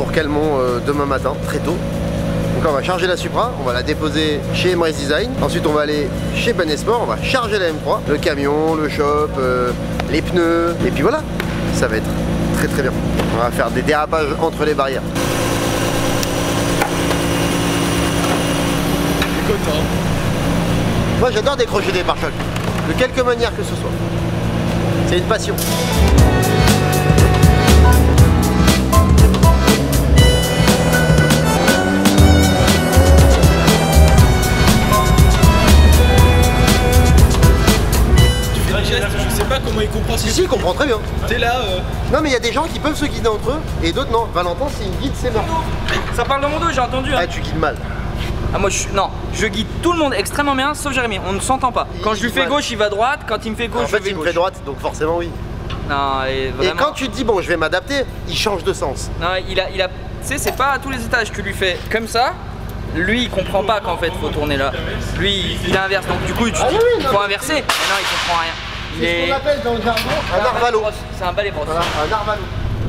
pour Calmont demain matin, très tôt. Donc on va charger la Supra, on va la déposer chez Emrys Design. Ensuite on va aller chez Benesport, on va charger la M3, le camion, le shop, les pneus. Et puis voilà, ça va être très très bien. On va faire des dérapages entre les barrières. Je suis content. Moi j'adore décrocher des pare-chocs, de quelque manière que ce soit. C'est une passion. Je sais pas comment il comprend ce que Si, il comprend très bien. t'es là. Non mais il y a des gens qui peuvent se guider entre eux et d'autres non. Valentin s'il guide c'est mort. Ça parle dans mon dos, j'ai entendu. Hein. Ah tu guides mal. Ah moi non, je guide tout le monde extrêmement bien sauf Jérémy, on ne s'entend pas. Quand je lui fais gauche, il va droite, quand il me fait gauche, En fait je vais il me gauche. fait droite donc forcément oui. Non, et vraiment. Et quand tu te dis bon je vais m'adapter, il change de sens. Non, il a tu sais, c'est pas à tous les étages que tu lui fais comme ça. Lui il comprend pas qu'en fait faut tourner là. Lui il inverse donc du coup il faut inverser. Mais non, il comprend rien. C'est ce qu'on appelle dans le jargon un narvalo. C'est un balai brosse. Voilà, un narvalo.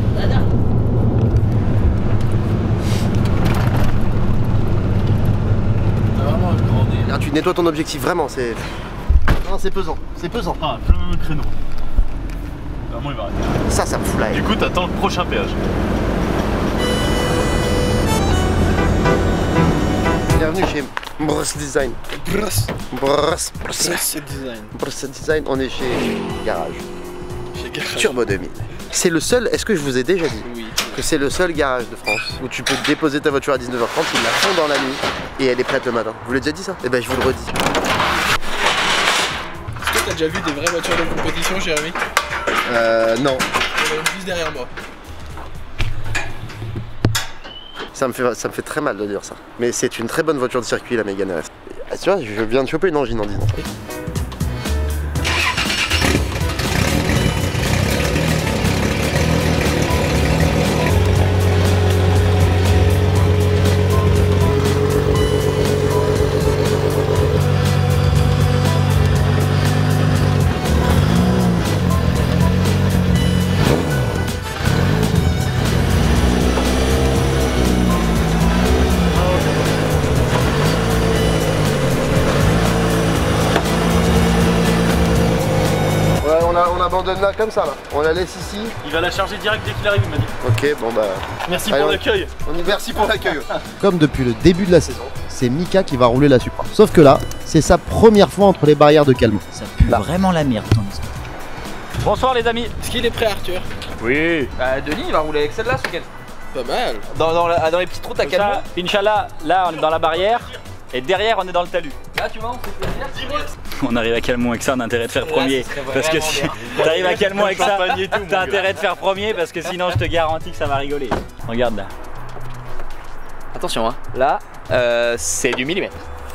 Là, tu nettoies ton objectif vraiment, c'est. Non c'est pesant, c'est pesant. Ah, plein de créneaux. Vraiment, il va arrêter. Ça me fout la haine. Du coup, t'attends le prochain péage. Bienvenue chez Brus Design. Brus. Brus Design. Brus Design, on est chez Garage. Chez Garage. Turbo 2000. C'est le seul, est-ce que je vous ai déjà dit Oui. que c'est le seul garage de France où tu peux déposer ta voiture à 19h30, ils la font dans la nuit et elle est prête le matin. Vous l'avez déjà dit ça? Eh ben je vous le redis. Est-ce que t'as déjà vu des vraies voitures de compétition, Jérémy? Non. Il y en a une juste derrière moi. Ça me fait très mal de dire ça. Mais c'est une très bonne voiture de circuit la Mégane RS. Ah, tu vois, je viens de choper une angine en disant ça. On abandonne là comme ça là. On la laisse ici. Il va la charger direct dès qu'il arrive, il m'a dit. Ok, bon bah. Merci Allez, pour l'accueil. Merci pour l'accueil. Comme depuis le début de la saison, c'est Mika qui va rouler la Supra. Sauf que là, c'est sa première fois entre les barrières de Calmont. Ça pue vraiment la merde ton histoire. Bonsoir les amis. Est-ce qu'il est prêt, Arthur? Oui. Bah Denis il va rouler avec celle-là ce week-end. Pas mal. Dans les petites routes à Calmont. Ça, Inch'Allah, là on est dans la barrière et derrière on est dans le talus. Là tu vois, on fait plaisir. On arrive à Calmont avec ça, on a intérêt de faire premier. ce serait Parce que vraiment si bien. t'arrives à Calmont avec ça, Champagne et tout, mon t'as gars. intérêt de faire premier parce que sinon je te garantis que ça va rigoler. Regarde là. Attention hein, là c'est du millimètre.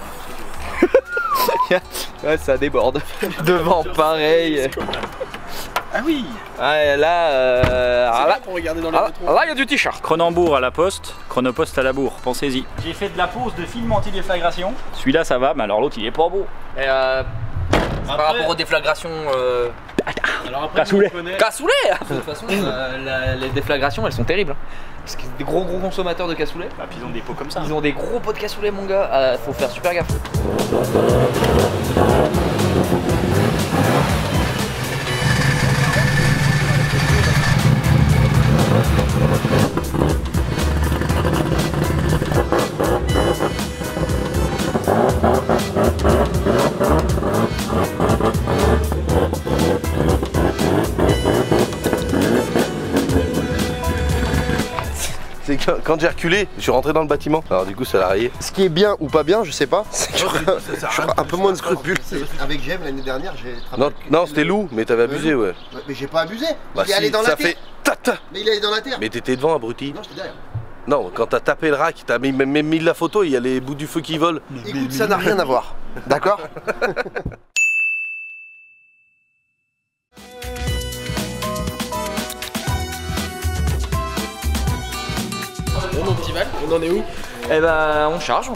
Ouais, ça déborde. Devant pareil. Ah oui. Ouais, là, C'est là, là pour regarder dans les là, rétros. là, il y a du t-shirt. Cronenbourg à la poste, Chronopost à la bourre, pensez-y. J'ai fait de la pose de film anti-déflagration. Celui-là ça va, mais alors l'autre il est pas beau. Et par rapport aux déflagrations. Alors après, Cassoulet. on connaît. Cassoulet. De toute façon, les déflagrations elles sont terribles. Hein. Parce que c'est des gros consommateurs de cassoulet. Bah puis ils ont des pots comme ça. Ils ont des gros pots de cassoulet mon gars. Faut faire super gaffe. C'est que quand j'ai reculé, je suis rentré dans le bâtiment. Alors du coup ça l'a rayé. Ce qui est bien ou pas bien, je sais pas, c'est que je sert à suis rien. un peu moins de scrupules. Avec Jem l'année dernière, j'ai travaillé. Non, avec non le- c'était Lou, mais t'avais abusé ouais. Mais j'ai pas abusé. Bah il est allé si, dans la ça terre. fait tata. Mais il est allé dans la terre. Mais t'étais devant abruti. Non, j'étais derrière. Non, quand t'as tapé le rack, t'as même mis la photo, il y a les bouts du feu qui volent. Écoute, ça n'a rien à voir. D'accord? Bon, mon petit Val, on en est où? Eh ben, on charge.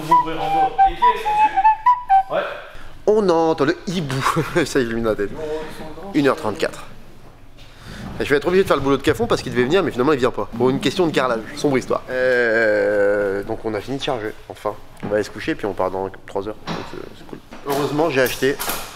ouvrir en bas. Et qui est ouais. On entend le hibou. Ça illumine la tête. 1h34. Je vais être obligé de faire le boulot de Cafon parce qu'il devait venir, mais finalement il vient pas. Pour une question de carrelage. Sombre histoire. Donc on a fini de charger, enfin. On va aller se coucher, puis on part dans 3 heures. C'est cool. Heureusement, j'ai acheté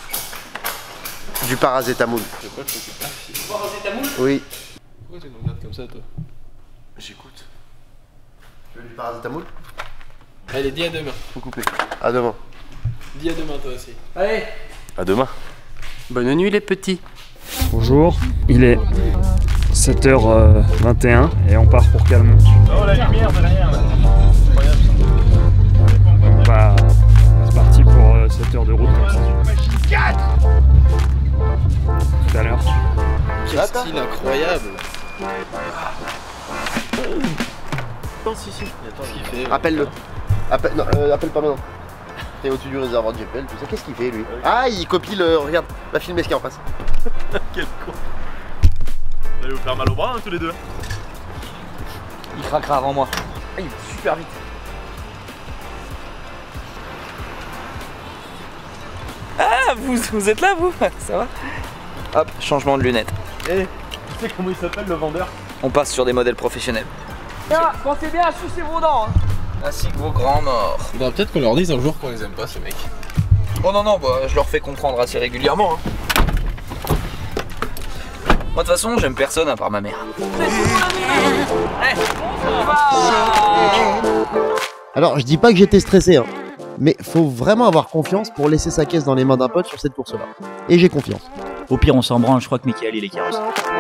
du paracétamol. C'est quoi le truc? Paracétamol? Oui. Pourquoi tu nous regardes comme ça, toi? J'écoute. Tu veux du paracétamol? Allez, dis à demain. Faut couper. À demain. Dis à demain, toi aussi. Allez. À demain. Bonne nuit, les petits. Bonjour, il est 7h21 et on part pour Calmont. Oh, la lumière derrière là. Bah, c'est parti pour 7 heures de route comme ça. Tout à l'heure. Quel style incroyable. Non, si. Qu'est-ce qu'il fait? Appelle-le. Appelle pas maintenant. T'es au-dessus du réservoir de GPL, tout ça. Qu'est-ce qu'il fait lui? Ah, il copie le. Regarde, va filmer ce qu'il y a en face. Quel con. Vous allez vous faire mal au bras, hein, tous les deux. Il craquera avant moi. Ah, il est super vite. Ah, vous êtes là, vous? Ça va? Hop, changement de lunettes. Eh, tu sais comment il s'appelle le vendeur? On passe sur des modèles professionnels. Ah, pensez bien à sucer vos dents, hein. Ainsi que vos grands morts. Faudra peut-être qu'on leur dise un jour qu'on les aime pas, ces mecs. Oh non, bah, je leur fais comprendre assez régulièrement. Hein. Moi, de toute façon, j'aime personne à part ma mère. Alors, je dis pas que j'étais stressé, hein, mais faut vraiment avoir confiance pour laisser sa caisse dans les mains d'un pote sur cette course-là. Et j'ai confiance. Au pire, on s'en branle, je crois que Michael il est carrosse.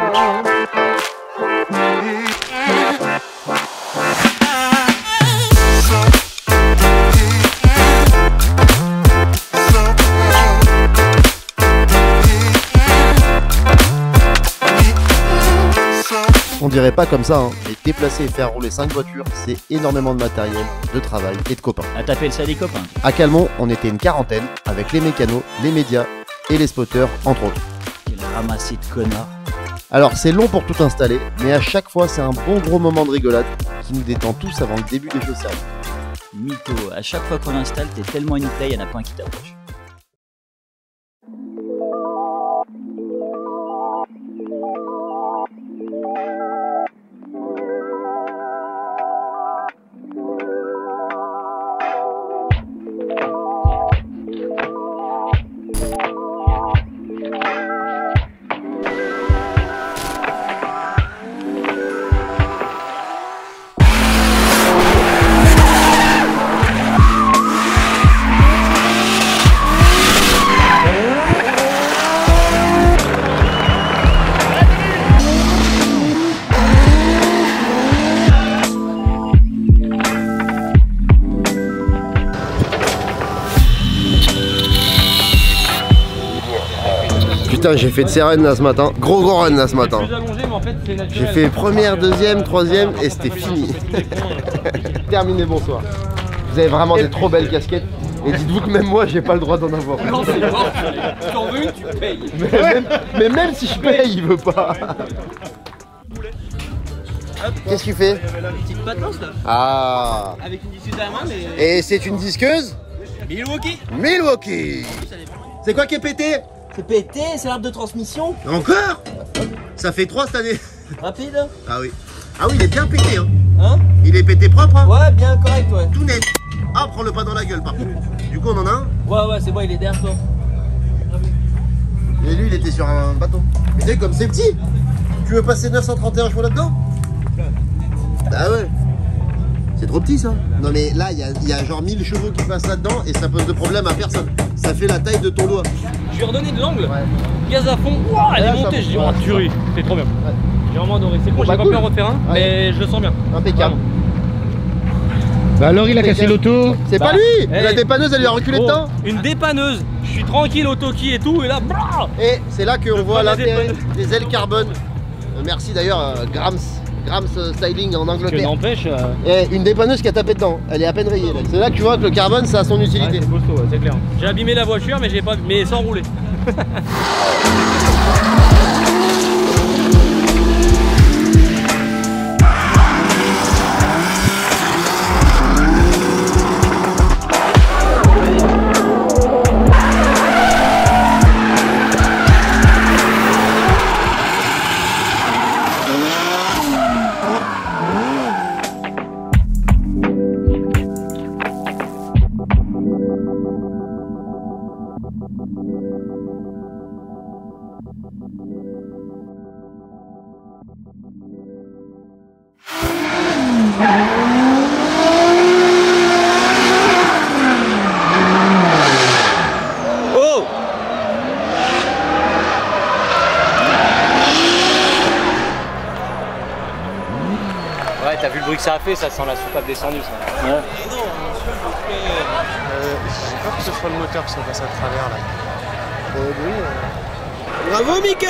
On dirait pas comme ça, hein, mais déplacer et faire rouler 5 voitures, c'est énormément de matériel, de travail et de copains. Ah, t'appelles ça des copains? À Calmont, on était une quarantaine, avec les mécanos, les médias et les spotters, entre autres. Quel ramassé de connards. Alors c'est long pour tout installer, mais à chaque fois c'est un bon gros moment de rigolade qui nous détend tous avant le début des choses sérieuses. Mytho, à chaque fois qu'on installe, t'es tellement une play, y'en a pas un qui t'approche. Putain, j'ai fait de ces runs là ce matin, gros run là ce matin. J'ai fait première, deuxième, troisième et c'était fini. Terminé, bonsoir. Vous avez vraiment des trop belles casquettes. Et dites-vous que même moi j'ai pas le droit d'en avoir. Non, c'est mort. Tu en veux une, tu payes. Mais même si je paye, il veut pas. Qu'est-ce que tu fais? Petite patos là. Ah. Avec une disqueuse à la main, mais. Et c'est une disqueuse Milwaukee. Milwaukee. C'est quoi qui est pété? C'est pété, c'est l'arbre de transmission. Encore? Ça fait 3 cette année. Rapide. Ah oui. Ah oui, il est bien pété, hein. Hein? Il est pété propre, hein. Ouais, bien correct, ouais. Tout net. Ah, prends-le pas dans la gueule, par contre. Du coup, on en a un. Ouais, c'est bon, il est derrière toi. Et lui, il était sur un bateau. Mais tu sais, comme c'est petit, tu veux passer 931 chevaux là-dedans? Bah ouais. C'est trop petit, ça. Non, mais là, il y a genre 1000 chevaux qui passent là-dedans et ça pose de problème à personne. Ça fait la taille de ton doigt. Je lui ai redonné de l'angle, Ouais. gaz à fond, ouah, elle Ouais, est montée, ça- je dis ouais, oh tuerie, c'est trop bien. Ouais. J'ai vraiment adoré, c'est con, Bah, j'ai pas cool. pu en refaire un, Ouais. mais je le sens bien. Impeccable. Bah alors il a cassé l'auto. C'est pas lui. La dépanneuse, elle lui a reculé dedans. Une dépanneuse, je suis tranquille au Toki et tout, et là, brrr, Et c'est là qu'on voit prends des l'intérêt dépaneuses. des ailes carbone. Merci d'ailleurs, Grams Styling en que Angleterre. n'empêche, Et une dépanneuse qui a tapé dedans, elle est à peine rayée. C'est là que tu vois que le carbone, ça a son utilité. c'est costaud, ouais, c'est clair. J'ai abîmé la voiture, mais j'ai pas, mais sans rouler. le bruit que ça a fait, ça sent la soupape descendue. Ça. Ouais. J'ai peur que ce soit le moteur qui soit passé à travers là. Bravo Mika!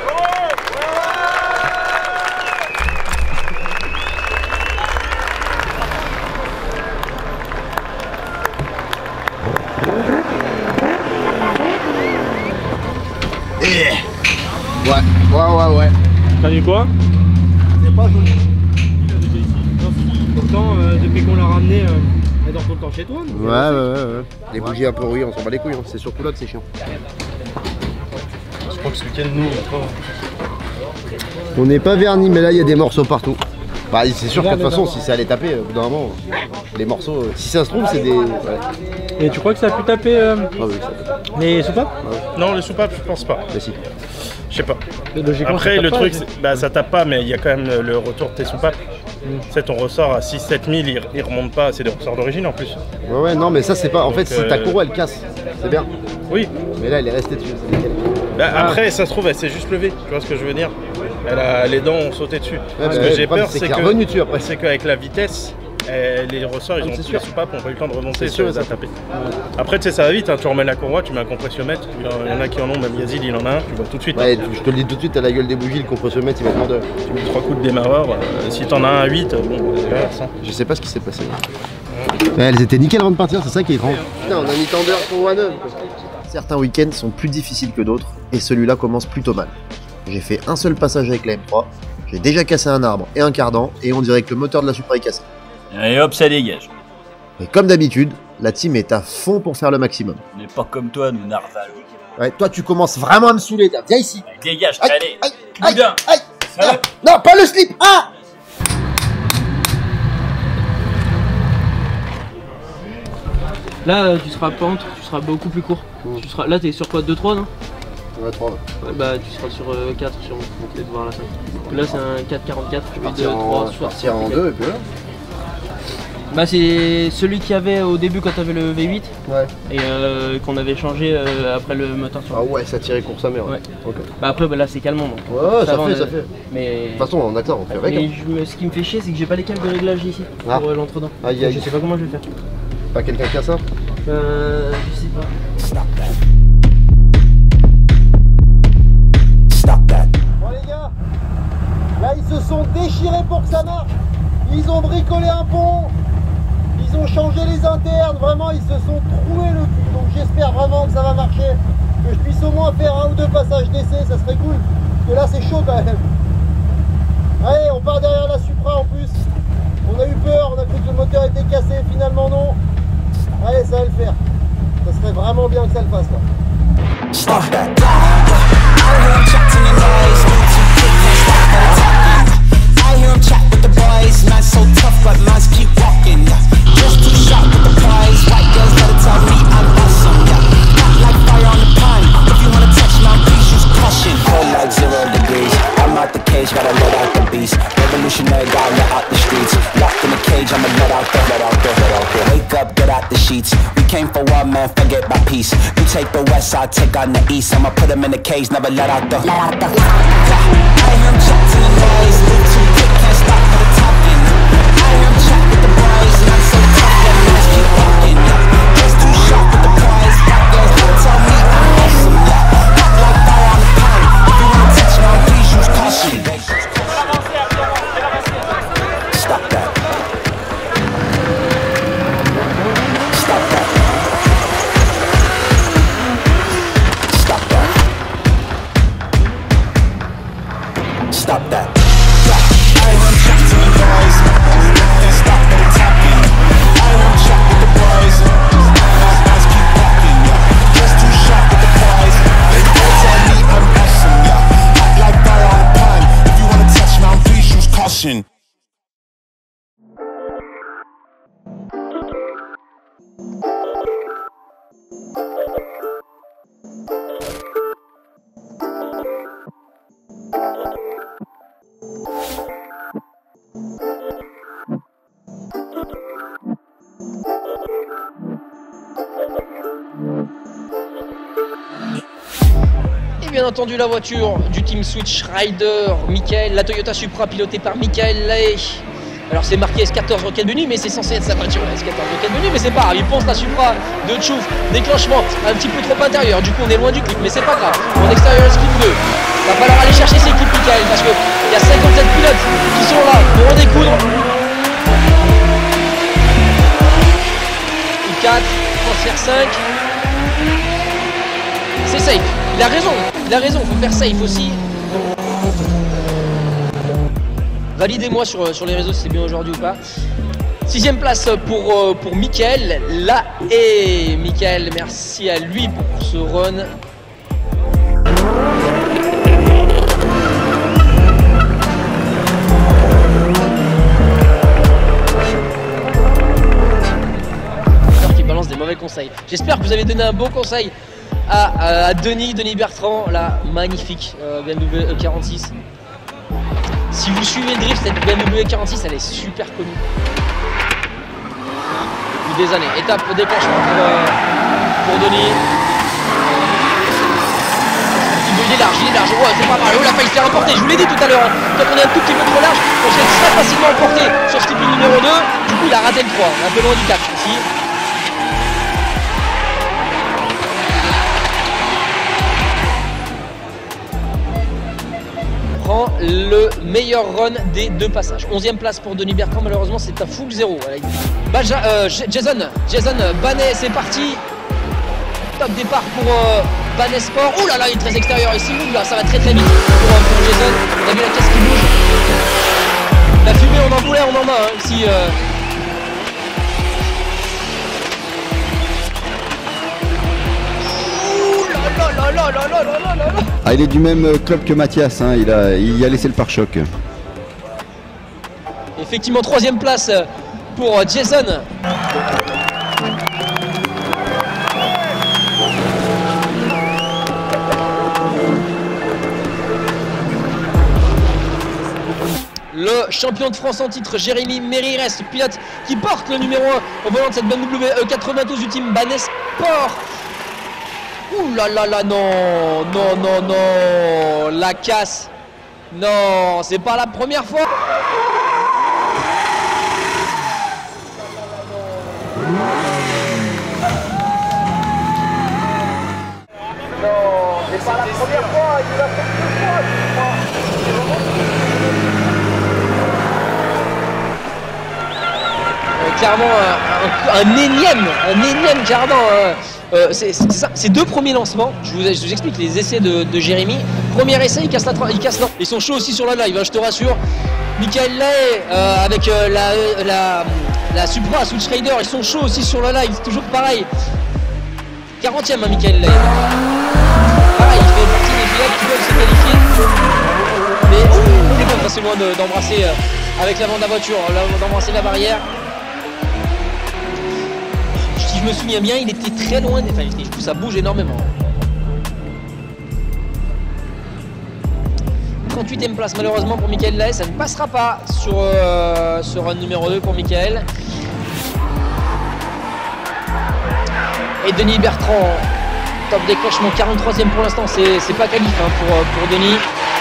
Ouais. T'as vu quoi? C'est pas joli. Pourtant, depuis qu'on l'a ramené, elle dort tout le temps chez toi. Ouais. Les bougies un peu rouillées, on s'en bat les couilles, hein. C'est surtout là que c'est chiant. Je crois que ce week-end, nous, on n'est pas vernis, mais là il y a des morceaux partout. Bah, c'est sûr que de toute façon, si ça allait taper, au bout d'un moment, les morceaux, si ça se trouve, c'est des. Ouais. Et tu crois que ça a pu taper Oui, les soupapes? Non, les soupapes, je pense pas. Bah si. Je sais pas. Après, le truc, bah, ça tape pas, mais il y a quand même le retour de tes soupapes. Tu sais, ton ressort à 6-7 000, il remonte pas, c'est des ressorts d'origine en plus. Ouais, non, mais ça c'est pas. En fait, si ta courroie elle casse, c'est bien. Oui. Mais là, elle est restée dessus. C'est nickel. Bah, après, ça se trouve, elle s'est juste levée. Tu vois ce que je veux dire? Les dents ont sauté dessus. Ouais, ce que j'ai peur, c'est revenu dessus après. C'est qu'avec la vitesse, les ressorts, ils ont les soupapes, n'ont pas eu le temps de remonter, ça les a tapés. Après, tu sais, ça va vite, hein, tu remets la courroie, tu mets un compressiomètre. Il y en a qui en ont, même Yazid, il en a un, tu vois tout de suite. Ouais, je te le dis tout de suite, à la gueule des bougies, le compressiomètre, il va te demander. Tu mets 3 coups de démarreur, si t'en as un à 8, bon, c'est pas ça. Je sais pas ce qui s'est passé. Ouais, elles étaient nickel avant de partir, c'est ça qui est étrange. Putain, on a mis tendeur pour One. Certains week-ends sont plus difficiles que d'autres, et celui-là commence plutôt mal. J'ai fait un seul passage avec la M3, j'ai déjà cassé un arbre et un cardan, et on dirait que le moteur de la Supra est cassé. Et hop, ça dégage. Et comme d'habitude, la team est à fond pour faire le maximum. On n'est pas comme toi, nous, Narval. Ouais, toi tu commences vraiment à me saouler, là. Viens ici. Dégage, Aïe, allez. aïe, Boudin. aïe, aïe. Non, pas le slip. Ah! Là, tu seras pente, tu seras beaucoup plus court. Tu seras... Là, t'es sur quoi? 2-3, non? Ouais, 3. Ouais, bah, tu seras sur 4 sur mon de voir la 5. Là, c'est un 4,44. Je vais partir en 2 et puis là. Bah, c'est celui qu'il y avait au début quand t'avais le V8. Ouais. Et qu'on avait changé après le moteur sur. Ah ouais, ça tirait court sa mère. Ouais. Okay. Bah, après, bah, là, c'est calmant. Donc, ouais, ça fait. Mais. De toute façon, on attend, on fait avec. Mais ce qui me fait chier, c'est que j'ai pas les câbles de réglage ici. Ah. Pour l'entre-dents. Aïe, aïe. Je sais pas comment je vais faire. Pas quelqu'un qui a ça? Je sais pas. Bon les gars, là ils se sont déchirés pour que ça marche. Ils ont bricolé un pont, ils ont changé les internes, vraiment ils se sont troués le cul. Donc j'espère vraiment que ça va marcher, que je puisse au moins faire 1 ou 2 passages d'essai, ça serait cool. Parce que là c'est chaud quand même. Allez, on part derrière la Supra en plus. On a eu peur, on a cru que le moteur était cassé, finalement non. Allez, ça va le faire. Ça serait vraiment bien que ça le fasse là. I hear him chat with the boys, man so tough, but mans keep walking. Just too sharp with the prize. White girls gotta tell me I'm awesome. Hot like fire on the pan. If you wanna touch me, please use caution. Cold like 0 degrees. I'm out the cage, gotta let out the beast. Revolutionary, gotta let out the streets. Locked in the cage, I'ma let out the. Wake up, get out the sheets. We came for one man, forget my peace. You take the west, I take on the east. I'ma put him in the cage, never let out the. I hear him chat to the noise. Move too quick, can't stop for the talking. I hear him chat with the boys, and I'm so tough that mans keep walking. Just too sharp with the prize. White girls gotta tell me I'm awesome. Hot like fire on the pan. If you wanna touch me, please use caution. Stop that. Stop that. Stop that. Stop that. I run chat to the boys. Can't stop for the talking. I run chat with the boys. Eyes keep walking, yeah. Just too sharp with the prize. They tell me I'm awesome, yeah. Hot like fire on the pan. If you wanna touch me, please use caution. Et bien entendu la voiture du Team Switch Rider, Michael, la Toyota Supra pilotée par Michael Lay, Alors c'est marqué S14 Rocket Bunny, mais c'est censé être sa voiture S14 Rocket Bunny, mais c'est pas grave, il pense la Supra de Chouf, déclenchement un petit peu trop intérieur, du coup on est loin du clip, mais c'est pas grave, en extérieur clip 2, va falloir aller chercher ses clips Michael, parce qu'il y a 57 pilotes qui sont là pour en découdre. I4, transfert 5, c'est safe, il a raison, faut faire safe aussi. Validez-moi sur les réseaux si c'est bien aujourd'hui ou pas. 6ème place pour Mickaël. Là, et Mickaël, merci à lui pour ce run. J'espère qu'il balance des mauvais conseils. J'espère que vous avez donné un bon conseil à Denis Bertrand, là, magnifique BMW E46. Si vous suivez le drift, cette BMW 46, elle est super connue. Depuis des années. Étape de déclenchement pour Denis. Il est large. Ouais, c'est pas mal. Oh, il a failli se faire emporter. Je vous l'ai dit tout à l'heure. Hein. Quand on est un tout petit peu trop large, on se fait très facilement emporter sur ce type de numéro 2. Du coup, il a raté le 3. Un peu loin du 4 ici. Prend le meilleur run des 2 passages. 11ème place pour Denis Bertrand, malheureusement c'est un full 0. Jason Banet, c'est parti. Top départ pour Banet Sport. Ouh là là, il est très extérieur ici, là ça va très vite pour Jason. On a vu la caisse qui bouge. La fumée on en voulait, on en a hein, ici. Ah, il est du même club que Mathias, hein. Il y a laissé le pare-choc. Effectivement, 3ème place pour Jason. Le champion de France en titre, Jérémy Méry, reste pilote qui porte le numéro 1 au volant de cette BMW E92 du team Banet Sport. Ouh là là là, non, la casse, non, c'est pas la première fois. Non, c'est pas la première fois, il l'a fait 2 fois, clairement un énième cardan. Ces 2 premiers lancements, je vous explique les essais de Jérémy. Premier essai, il casse l'an. Ils sont chauds aussi sur la live, hein, je te rassure. Mickaël Lay avec la Supra Switch Raider, ils sont chauds aussi sur la live, c'est toujours pareil. 40ème hein, Mickaël Lay. Pareil, il fait partie des pilotes qui peuvent se qualifier. Mais il est bon de passer loin d'embrasser avec l'avant de la voiture, d'embrasser la barrière. Si je me souviens bien, il était très loin, enfin ça bouge énormément. 38ème place malheureusement pour Mickaël Lay, ça ne passera pas sur un numéro 2 pour Mickaël. Et Denis Bertrand, top déclenchement, 43ème pour l'instant, c'est pas qualif hein, pour Denis.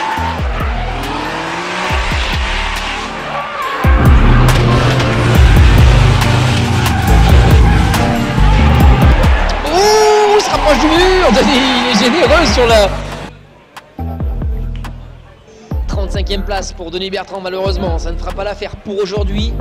Du mur, Denis, il est généreux sur la 35e place pour Denis Bertrand, malheureusement, ça ne fera pas l'affaire pour aujourd'hui.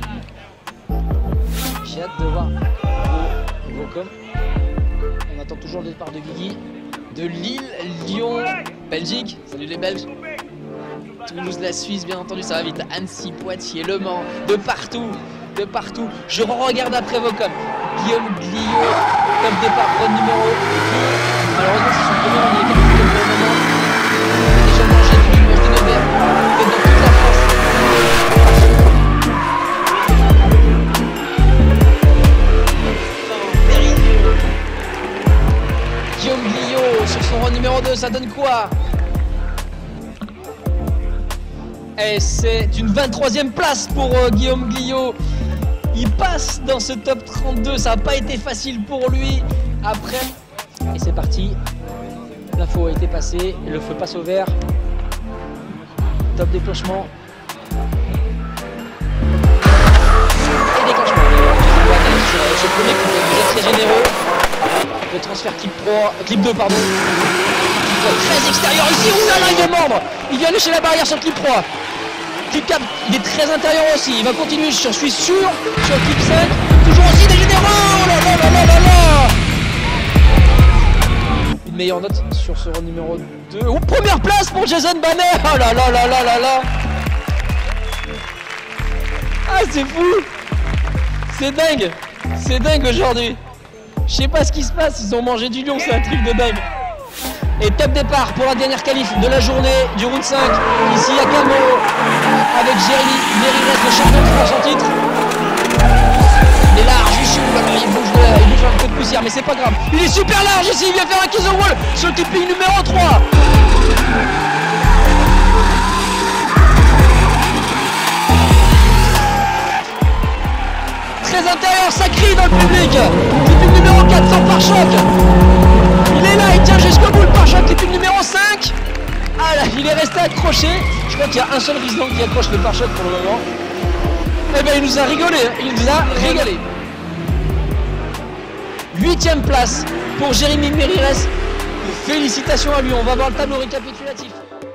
J'ai hâte de voir vos coms. On attend toujours le départ de Guigui, de Lille, Lyon, Belgique, salut les Belges. Toulouse, la Suisse, bien entendu, ça va vite. Annecy, Poitiers, Le Mans, de partout. Je regarde après vos coms. Guillaume Glio, top départ, run numéro 2. Malheureusement, c'est son premier run, il est qualifié pour le moment. Il a déjà mangé du mange de Nevers, comme dans toute la France. Guillaume Glio sur son run numéro 2, ça donne quoi? Et c'est une 23e place pour Guillaume Glio. Il passe dans ce top 32, ça n'a pas été facile pour lui. Après, et c'est parti. L'info a été passée, le feu passe au vert. Top déclenchement. ce premier clip, vous êtes très généreux. Le transfert clip 2 pardon. Très extérieur ici, ouh là là, il vient mordre. Il vient lécher la barrière sur le clip 3. Clip 4, il est très intérieur aussi, il va continuer, je suis sûr, sur le clip 5. Toujours aussi des généraux, oh là là là là là là. Une meilleure note sur ce run numéro 2. Oh, première place pour Jason Banner. Oh là là là là là là. Ah c'est fou. C'est dingue aujourd'hui. Je sais pas ce qui se passe, ils ont mangé du lion, c'est un truc de dingue. Et top départ pour la dernière qualif de la journée du round 5. Ici à Camo avec Jérémy Mérires, le champion de France en titre. Il est large, il bouge un peu de poussière, mais c'est pas grave. Il est super large ici, il vient faire un kiss au wall sur le clipping numéro 3. Très intérieur, ça crie dans le public. Clipping numéro 4 sans pare-choc. Il est là, il tient jusqu'au bout le pare-choc. Clipping numéro 5. Ah là, il est resté accroché. Je crois qu'il y a un seul Riesling qui accroche le pare-choc pour le moment. Eh bien, il nous a rigolé, il nous a régalé. 8ème place pour Jérémy Mérires. Félicitations à lui, on va voir le tableau récapitulatif.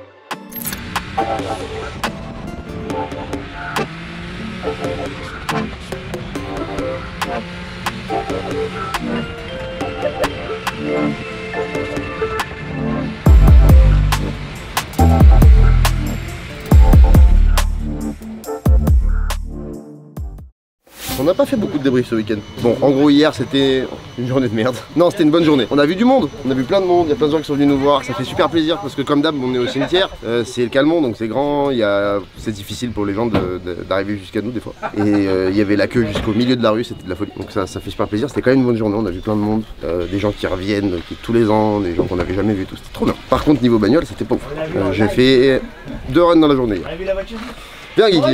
On n'a pas fait beaucoup de débriefs ce week-end. Bon, en gros hier c'était une journée de merde. Non, c'était une bonne journée. On a vu du monde, on a vu plein de monde, il y a plein de gens qui sont venus nous voir. Ça fait super plaisir parce que comme d'hab, on est au cimetière. C'est le Calmont, donc c'est grand. C'est difficile pour les gens d'arriver jusqu'à nous des fois. Et il y avait la queue jusqu'au milieu de la rue, c'était de la folie. Donc ça fait super plaisir. C'était quand même une bonne journée. On a vu plein de monde, des gens qui reviennent tous les ans, des gens qu'on n'avait jamais vus, tout. C'était trop bien. Par contre, niveau bagnole, c'était pas ouf. J'ai fait 2 runs dans la journée. Viens Guigui.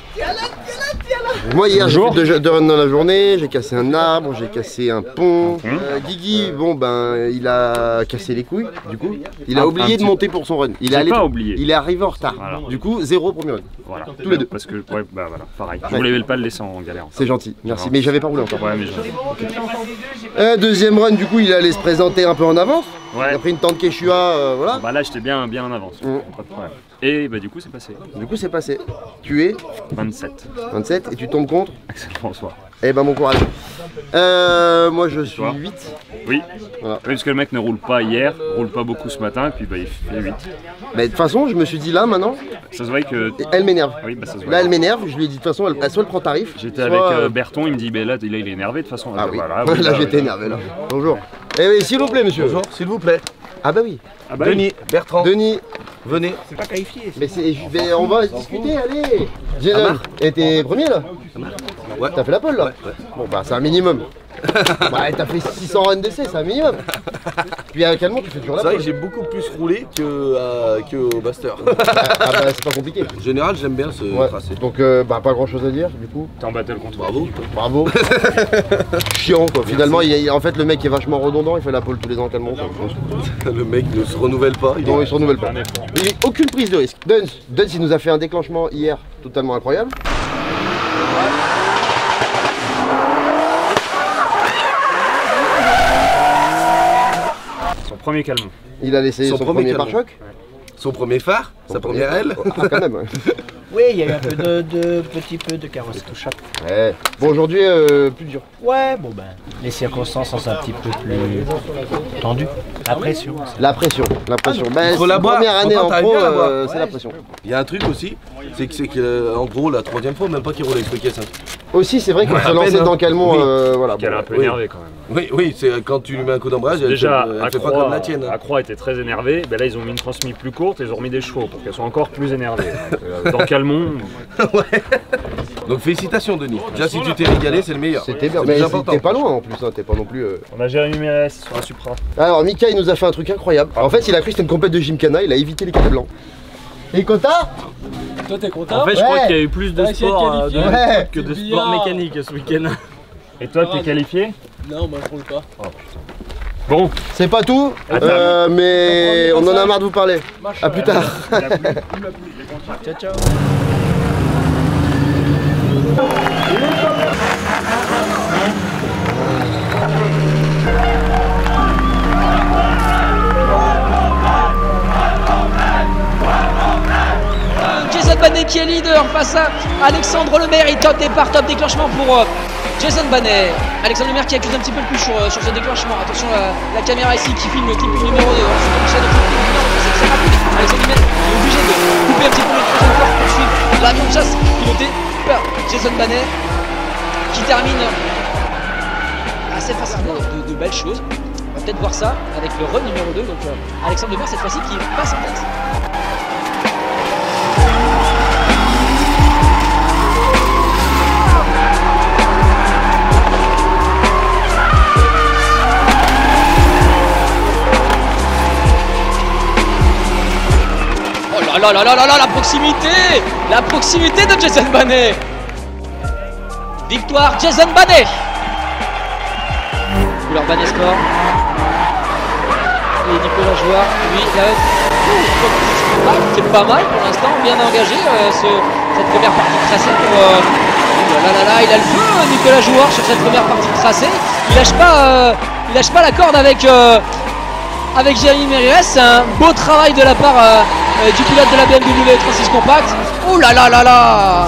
Moi hier j'ai fait 2 runs dans la journée, j'ai cassé un arbre, j'ai cassé un pont. Guigui, bon ben il a cassé les couilles du coup. Il a oublié de monter pour son run. Il est arrivé en retard. Voilà. Du coup 0 premier run. Voilà. Tous les deux. Parce que ouais, bah voilà, pareil. Je voulais pas le laisser en galère. C'est gentil, merci. Mais j'avais pas roulé encore. Ouais, mais deuxième run du coup il allait se présenter un peu en avance. Ouais. Il a pris une tente Quechua, voilà. Bah là j'étais bien en avance. Pas de problème. Et bah du coup c'est passé. Du coup c'est passé. Tu es 27. 27 et tu tombes contre Axel François. Eh ben bon courage. Moi je suis 8. Oui. Voilà. Oui, parce que le mec ne roule pas hier, roule pas beaucoup ce matin, et puis bah il fait 8. Mais de toute façon je me suis dit là maintenant. Ça se voit que. Elle m'énerve. Oui, bah ça se voit. Là elle m'énerve, je lui ai dit de toute façon soit elle prend tarif. J'étais avec Berton, il me dit bah là il est énervé de toute façon. Ah oui. Voilà, là j'étais énervé là. Bonjour. Eh oui, s'il vous plaît monsieur. Bonjour, s'il vous plaît. Ah bah oui. Ah bah Denis, Bertrand. Denis. Venez. C'est pas qualifié. Mais on va discuter, allez. Jason, et t'es premier là? Ouais. T'as fait la pole là? Ouais. Bon bah c'est un minimum. Bah t'as fait 600 runs d'essai, c'est un minimum. Puis à Calmont tu fais toujours la pole. C'est vrai que j'ai beaucoup plus roulé que au Master. Ah bah c'est pas compliqué. En général j'aime bien ce tracé. Donc bah pas grand chose à dire du coup. T'es en battle contre. Bravo. Chiant quoi. Finalement en fait le mec est vachement redondant, il fait la pole tous les ans à Calmont. Le mec ne se renouvelle pas. Non il se renouvelle pas. Il a aucune prise de risque. Duns il nous a fait un déclenchement hier totalement incroyable. Son premier Calmont. Il a laissé son premier pare-choc. Son premier phare, sa première aile. Ah quand même. Oui, il y a eu un peu petit peu de carrosserie. Ouais. Bon aujourd'hui plus dur. Ouais, bon ben, les circonstances sont un petit peu plus tendues. La pression. La pression. Ben, Faut la boire. Première année en pro, c'est la pression. Il y a un truc aussi, c'est que en gros la 3e fois, même pas qu'il roule avec le caisse. Aussi c'est vrai qu'il se lancer dans Calmont, voilà. Elle est un peu énervée quand même. Oui, c'est quand tu lui mets un coup d'embrage, déjà elle fait pas comme la tienne. Accroix était très énervé, ben là ils ont mis une transmise plus courte et ils ont remis des chevaux pour qu'elle soit encore plus énervée. Donc, dans Calmont. Ouais. Donc félicitations Denis. Déjà si tu t'es régalé, c'est le meilleur. C'était bien, mais t'es pas loin en plus, hein. T'es pas non plus. On a Jérémy Mérires sur la Supra. Alors Mika il nous a fait un truc incroyable. En fait il a cru que c'était une compète de Gymkhana, il a évité les cadets blancs. Et content? Toi t'es content? En fait je crois qu'il y a eu plus de sport que de sport mécanique ce week-end. Et toi t'es qualifié? Non moi je roule pas. Oh putain. Bon, c'est pas tout, mais on en a marre de vous parler. A plus tard. Ciao ciao. Jason Banet qui est leader face à Alexandre Lemaire. Il top départ, top déclenchement pour Jason Banet. Alexandre Lemaire qui accuse un petit peu le plus sur ce déclenchement. Attention la caméra ici qui filme le clipping numéro 2. Ensuite, c'est très rapide. Alexandre Lemaire est obligé de couper un petit peu le troisième corps pour suivre l'avion de chasse piloté par Jason Banet qui termine assez facilement de belles choses. On va peut-être voir ça avec le run numéro 2. Donc Alexandre Lemaire cette fois-ci qui passe en tête. Oh là là là là, la proximité de Jason Banet. Victoire Jason Banet. Couleur Banet Sport. Et Nicolas Jouard, lui, c'est pas mal pour l'instant, bien engagé cette première partie de tracé pour... il a le feu Nicolas Jouard sur cette première partie de tracé. Il lâche pas la corde avec Jérémy Mérès. C'est un beau travail de la part du pilote de la BMW 36 Compact. Oh là là là là.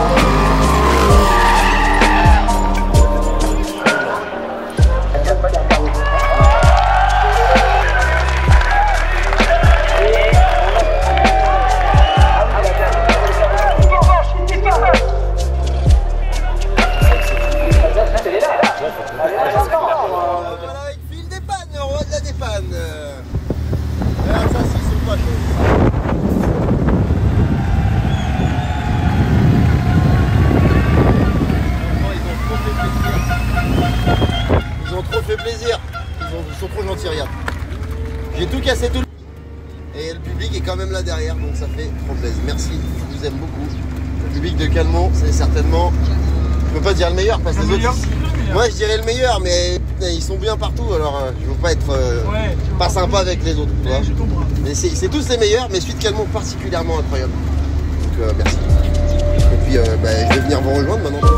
Ils sont trop gentils, regarde. J'ai tout cassé tout. Et le public est quand même là derrière, donc ça fait trop plaisir. Merci, je vous aime beaucoup. Le public de Calmont, c'est certainement, je peux pas dire le meilleur parce que les autres, moi je dirais le meilleur, mais putain, ils sont bien partout, alors je veux pas être pas sympa avec les autres. Tu vois. Mais c'est tous les meilleurs, mais celui de Calmont particulièrement incroyable. Donc merci. Et puis je vais venir vous rejoindre maintenant.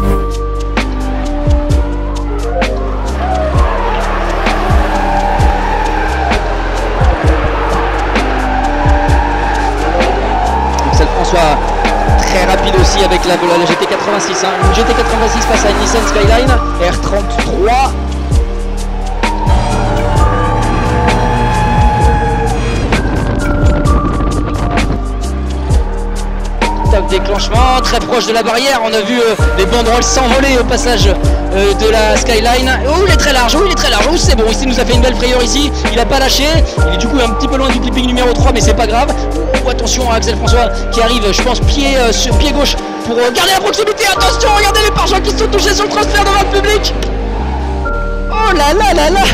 François très rapide aussi avec la GT86, hein. Une GT86 face à une Nissan Skyline R33. Top déclenchement, très proche de la barrière. On a vu les banderoles s'envoler au passage de la Skyline. Oh, il est très large, oh, c'est bon, ici il nous a fait une belle frayeur ici. Il n'a pas lâché, il est du coup un petit peu loin du clipping numéro 3, mais c'est pas grave. Oh, attention à Axel François qui arrive, je pense, pied gauche pour garder la proximité. Attention, regardez les pare-chocs qui sont touchés sur le transfert devant le public. Oh là là là là.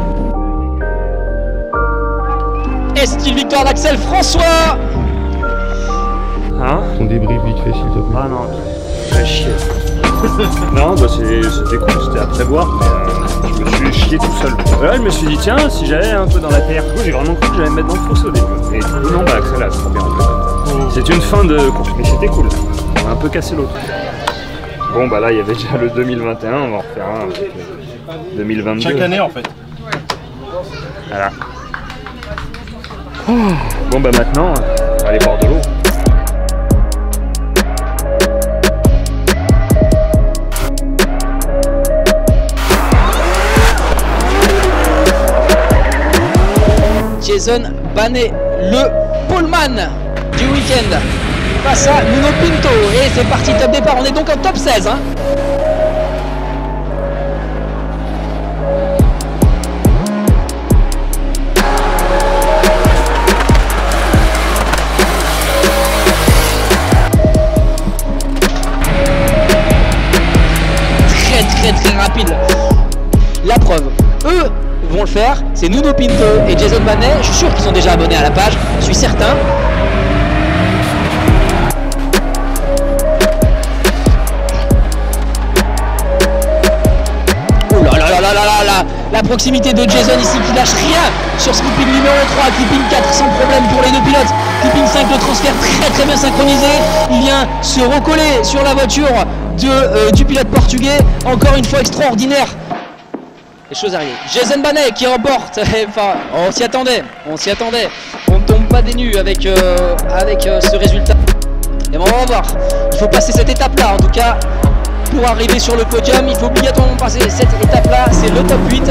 Est-il victoire d'Axel François? Hein? Ton débrief vite fait, s'il te plaît. Ah non, j'ai chier. Non, bah c'était cool, c'était à prévoir, mais je me suis chié tout seul. Ouais, je me suis dit, tiens, si j'allais un peu dans la PR, j'ai vraiment cru que j'allais me mettre dans le fossé au début. Et non, bah Axel a trop bien fait. C'est une fin de course, mais c'était cool. On a un peu cassé l'autre. Bon, bah là, il y avait déjà le 2021, on va en refaire un avec 2022. Chaque année, en fait. Voilà. Bon, bah maintenant, on va aller boire de l'eau. Jason Banet, le poleman du week-end face à Nuno Pinto. Et c'est parti, top départ, on est donc en top 16. Hein. Très rapide. La preuve, eux vont le faire, c'est Nuno Pinto et Jason Banet. Je suis sûr qu'ils sont déjà abonnés à la page, je suis certain. Oh là là là là là là, la proximité de Jason ici qui lâche rien sur ce clipping numéro 3, clipping 4 sans problème pour les deux pilotes. Clipping 5, le transfert très bien synchronisé. Il vient se recoller sur la voiture du pilote portugais. Encore une fois extraordinaire les choses arrivent. Jason Banet qui remporte, enfin on s'y attendait, on ne tombe pas des nues avec ce résultat. Et bon, on va voir, il faut passer cette étape là en tout cas, pour arriver sur le podium, il faut obligatoirement passer cette étape là, c'est le top 8.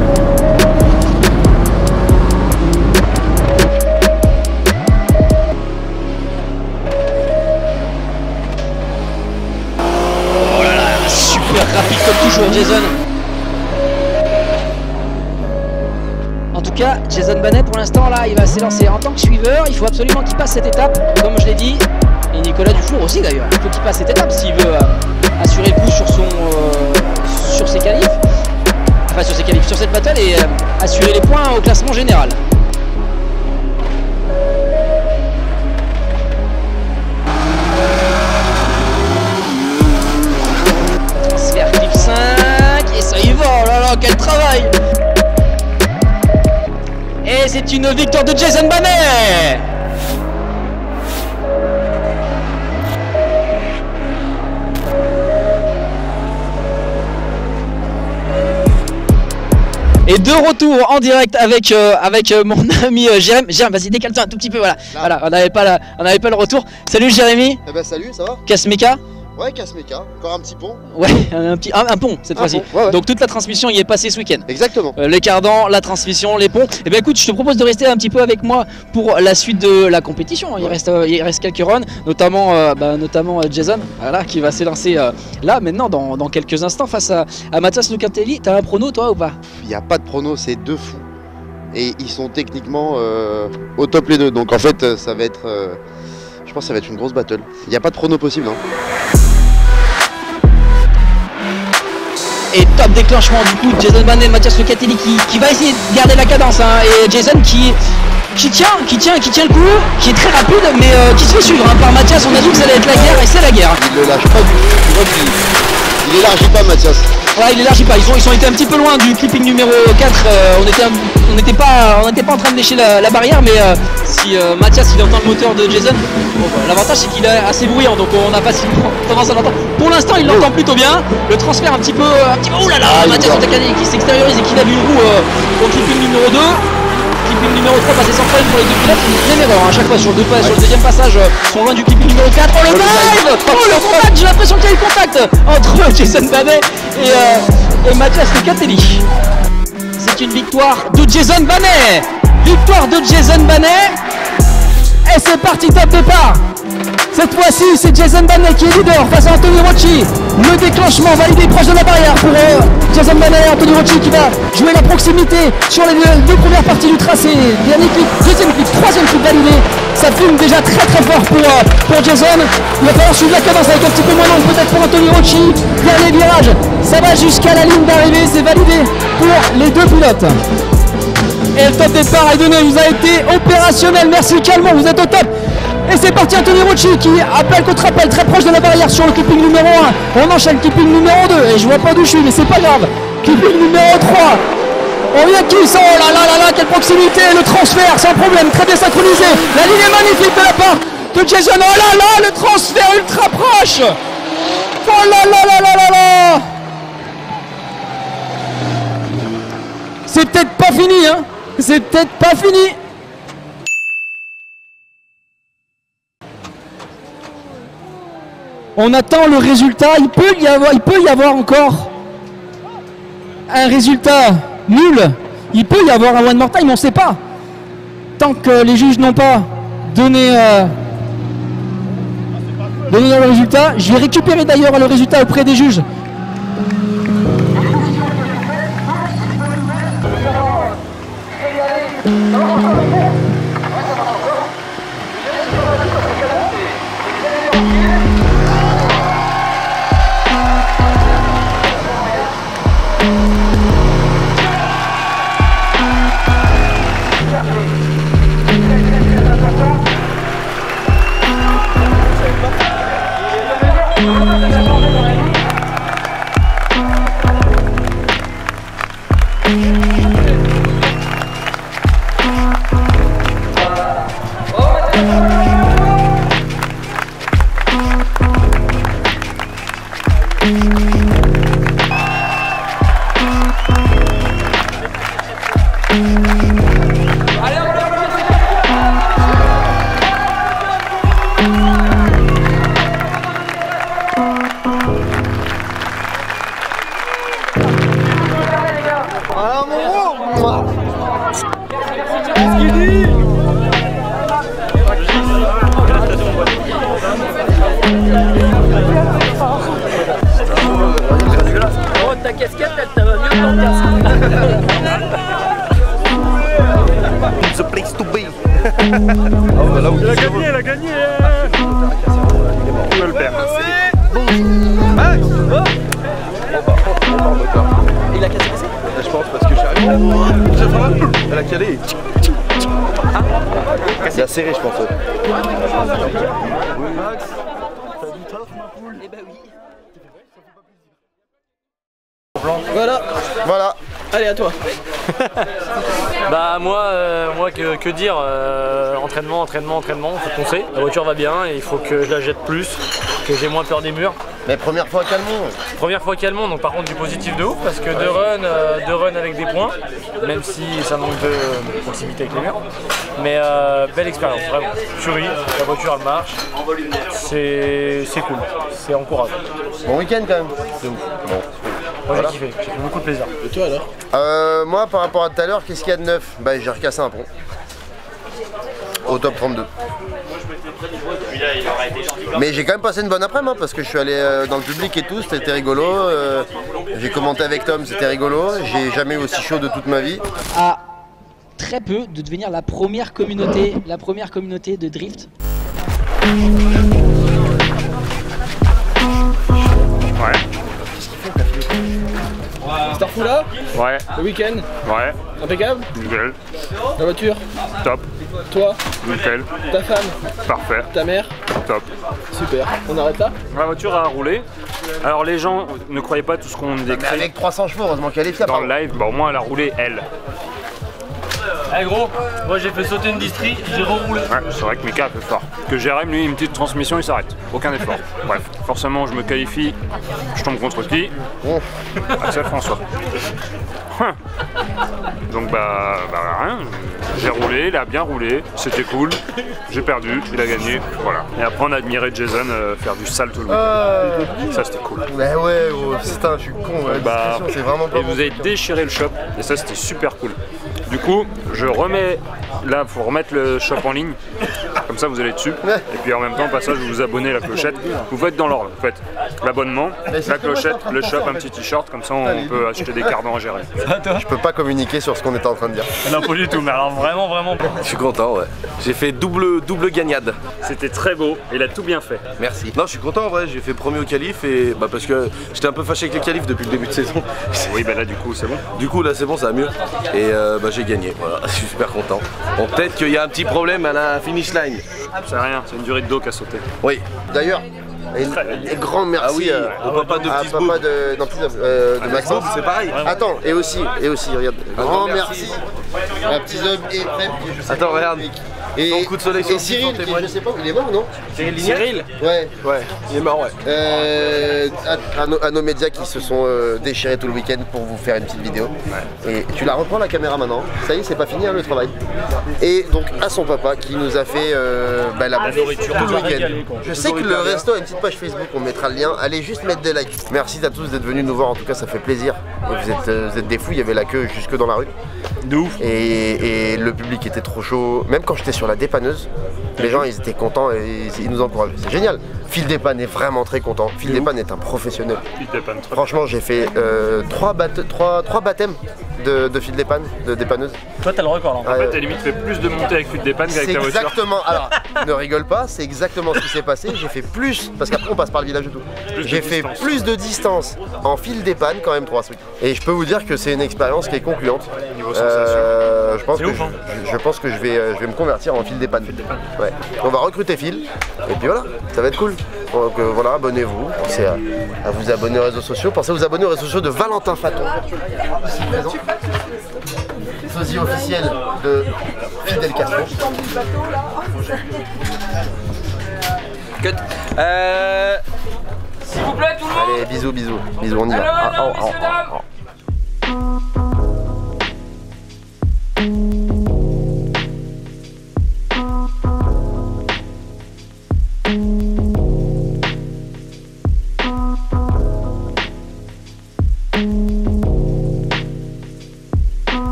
Oh là là, super rapide comme toujours Jason. En tout cas, Jason Banet pour l'instant là, il va s'élancer en tant que suiveur. Il faut absolument qu'il passe cette étape, comme je l'ai dit. Et Nicolas Dufour aussi d'ailleurs. Il faut qu'il passe cette étape s'il veut assurer le coup sur ses qualifs. Enfin sur ses qualifs, sur cette battle et assurer les points au classement général. Sphère clip 5 et ça y va. Oh là là, quel travail! Et c'est une victoire de Jason Banet. Et de retour en direct avec mon ami Jérémy. Jérémy, vas-y, décale-toi un tout petit peu, voilà. Voilà, on n'avait pas le retour. Salut Jérémy. Eh ben salut, ça va? Casmeca. Ouais, Casmeca, encore un petit pont. Ouais, un pont cette fois-ci. Ouais. Donc toute la transmission y est passée ce week-end. Exactement. Les cardans, la transmission, les ponts. Et bien écoute, je te propose de rester un petit peu avec moi pour la suite de la compétition. Il reste quelques runs, notamment Jason, voilà, qui va s'élancer là maintenant dans quelques instants face à Mathias Locatelli. T'as un prono toi ou pas? Il n'y a pas de prono, c'est deux fous. Et ils sont techniquement au top les deux. Donc en fait, ça va être, je pense que ça va être une grosse battle. Il n'y a pas de prono possible. Hein. Et top déclenchement du coup de Jason Banet, Mathias Locatelli qui va essayer de garder la cadence hein, et Jason qui tient le coup, qui est très rapide mais qui se fait suivre hein, par Mathias. On a dit que ça allait être la guerre et c'est la guerre. Il le lâche pas du tout, il élargit pas Mathias. Ouais, il élargit pas, ils ont été un petit peu loin du clipping numéro 4, on n'était pas en train de lécher la barrière mais si Mathias il entend le moteur de Jason, bon, bah, l'avantage c'est qu'il est assez bruyant donc on a facilement tendance à l'entendre. Pour l'instant il l'entend plutôt bien, le transfert un petit peu oh là là, Mathias Locatelli qui s'extériorise et qui lève une roue au clipping numéro 2. Clipping numéro 3 passé sans problème pour les deux pilotes, une même erreur à chaque fois sur le deuxième passage, sont loin du clipping numéro 4. Oh le dive! Oh le contact, j'ai l'impression qu'il y a eu contact entre Jason Banet et Mathias Locatelli. C'est une victoire de Jason Banet. Victoire de Jason Banet. Et c'est parti, top départ. Cette fois-ci, c'est Jason Banet qui est leader face à Anthony Rocci. Le déclenchement validé proche de la barrière pour Jason Banet et Anthony Rocci qui va jouer la proximité sur les deux premières parties du tracé. Dernier clip, deuxième clip, troisième clip validé. Ça fume déjà très fort pour Jason. Il va falloir suivre la cadence avec un petit peu moins long peut-être pour Anthony Rocci. Dernier virage, ça va jusqu'à la ligne d'arrivée, c'est validé pour les deux pilotes. Et le top départ est donné, vous avez été opérationnel, merci Calmont, vous êtes au top. Et c'est parti, Anthony Rocci qui appelle contre-appel très proche de la barrière sur le clipping numéro 1. On enchaîne clipping numéro 2 et je vois pas d'où je suis mais c'est pas grave. Clipping numéro 3. On vient qui sont, oh là là là là, quelle proximité, le transfert sans problème, très bien synchronisé. La ligne est magnifique de la part de Jason, oh là là, le transfert ultra proche. Oh là là là là là là. C'est peut-être pas fini hein, c'est peut-être pas fini. On attend le résultat, il peut y avoir encore un résultat nul, il peut y avoir un one more time, on ne sait pas. Tant que les juges n'ont pas donné le résultat, je vais récupérer d'ailleurs le résultat auprès des juges. Il a gagné, il a gagné. Il va le perdre. Max, Il a cassé. je pense parce que j'arrive. Elle a calé. C'est a serré, je pense. Max, t'as du taf, ma poule? Eh bah oui. Voilà. Allez, à toi. Bah moi que dire, entraînement, faut foncer. La voiture va bien et il faut que je la jette plus, que j'ai moins peur des murs. Mais première fois à Calmont. Première fois Calmont, donc par contre du positif de ouf parce que deux runs avec des points, même si ça manque de proximité avec les murs. Mais belle expérience, vraiment. Fury, la voiture elle marche, c'est cool, c'est encourageant. Bon week-end quand même. De ouf. Bon. Moi j'ai kiffé beaucoup de plaisir. Et toi alors? Moi par rapport à tout à l'heure, qu'est-ce qu'il y a de neuf? Bah j'ai recassé un pont. Au top 32. Mais j'ai quand même passé une bonne après-midi parce que je suis allé dans le public et tout, c'était rigolo. J'ai commenté avec Tom, c'était rigolo. J'ai jamais eu aussi chaud de toute ma vie. À très peu de devenir la première communauté de drift. Ouais. Starfou là? Ouais. Le week-end? Ouais. Impeccable? Nickel. La voiture? Top. Toi? Nickel. Ta femme? Parfait. Ta mère? Top. Super. On arrête là? La voiture a roulé. Alors les gens ne croyaient pas tout ce qu'on décrit. Avec 300 chevaux, heureusement qu'elle est fiable. Dans le live, bah au moins elle a roulé elle. Eh gros, moi j'ai fait sauter une distrie, j'ai reroulé. Ouais, c'est vrai que Mika a fait fort. Que Jérém, lui, une petite transmission, il s'arrête. Aucun effort. Bref, forcément, je me qualifie. Je tombe contre qui? Axel François. Donc bah rien. J'ai roulé, il a bien roulé, c'était cool. J'ai perdu, il a gagné, voilà. Et après on a admiré Jason faire du sale tout le week-end. Ça c'était cool. Mais ouais, oh, putain, je suis con. Bah, c'est vraiment pas et bon. vous avez déchiré le shop et ça c'était super cool. Du coup, je remets là pour remettre le shop en ligne. Comme ça vous allez dessus. Et puis en même temps, au passage, vous vous abonnez à la clochette. Vous faites dans l'ordre. Vous faites l'abonnement, la clochette, le shop, un petit t-shirt. Comme ça on peut acheter des cardans à gérer. Je peux pas communiquer sur ce qu'on était en train de dire. Non, pas du tout, mais alors vraiment. Je suis content, ouais. J'ai fait double gagnade. C'était très beau, il a tout bien fait. Merci. Non, je suis content en vrai, j'ai fait premier au qualif et bah parce que j'étais un peu fâché avec les qualifs depuis le début de saison. Oui, bah là du coup c'est bon. Du coup là c'est bon, ça va mieux. Et bah j'ai gagné, voilà, je suis super content. Bon, peut-être qu'il y a un petit problème à la finish line. C'est rien, c'est une durée de dos qui a sauté. Oui. D'ailleurs, un grand merci au papa de de Maxence. C'est pareil. Attends, et aussi, regarde, grand merci à Petit Zob et Prep. Attends, regarde. Et, ton coup de soleil et Cyril, qui, je sais pas, il est mort non? Cyril? Ouais. Ouais, il est mort, ouais. À nos médias qui se sont déchirés tout le week-end pour vous faire une petite vidéo. Ouais. Et tu la reprends la caméra maintenant. Ça y est, c'est pas fini hein, le travail. Et donc à son papa qui nous a fait la nourriture tout le week-end. Je sais que le resto a une petite page Facebook, on mettra le lien. Allez juste mettre des likes. Merci à tous d'être venus nous voir, en tout cas ça fait plaisir. Et vous êtes des fous, il y avait la queue jusque dans la rue. De ouf. Et le public était trop chaud. Même quand j'étais sur la dépanneuse, les gens ils étaient contents et ils nous encouragent. C'est génial. Phil Despannes est vraiment très content. Phil Despannes est un professionnel. Franchement, j'ai fait 3 baptêmes de Phil Despannes, de dépanneuse. Toi t'as le record là. En fait, t'as limite fait plus de montées avec Phil Despannes qu'avec ta voiture. Exactement. Alors, ne rigole pas, c'est exactement ce qui s'est passé. J'ai fait plus, parce qu'après on passe par le village et tout. J'ai fait plus de distance en Phil Despannes quand même 3 ce week. Et je peux vous dire que c'est une expérience qui est concluante. Niveau sensation. Je pense que je vais me convertir en Phil Despannes. Ouais. On va recruter Phil et puis voilà, ça va être cool. Donc voilà, abonnez-vous, pensez à vous abonner aux réseaux sociaux, pensez à vous abonner aux réseaux sociaux de Valentin Faton, ici présent, sosie officiel de Fidel Castro. Cut. S'il vous plaît tout le monde. Allez, bisous, on y va. Hello, messieurs, dames.